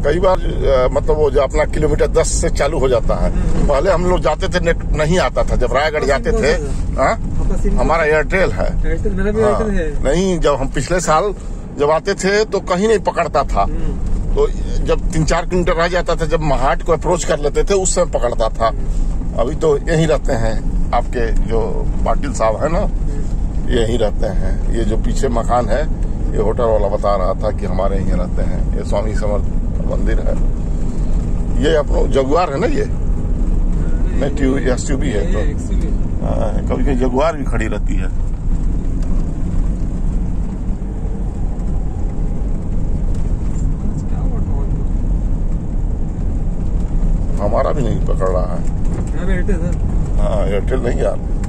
कई बार मतलब वो जो अपना किलोमीटर 10 से चालू हो जाता है। पहले हम लोग जाते थे, नेट नहीं आता था। जब रायगढ़ जाते थे, हमारा एयरटेल है। मेरा भी एयरटेल है। नहीं, जब हम पिछले साल जब आते थे तो कहीं नहीं पकड़ता था। तो जब 3-4 किलोमीटर रह जाता था, जब महाट को अप्रोच कर लेते थे उस समय पकड़ता था। अभी तो यहीं रहते हैं आपके जो पाटिल साहब है ना, यहीं रहते हैं। ये जो पीछे मकान है, ये होटल वाला बता रहा था कि हमारे यहीं रहते हैं। ये स्वामी समर्थ मंदिर है। ये अपना जगुआर है ना, ये नहीं SUV है। तो कभी कभी जगुआर भी खड़ी रहती है। हमारा भी नहीं पकड़ रहा है। एयरटेल हाँ, एयरटेल नहीं यार।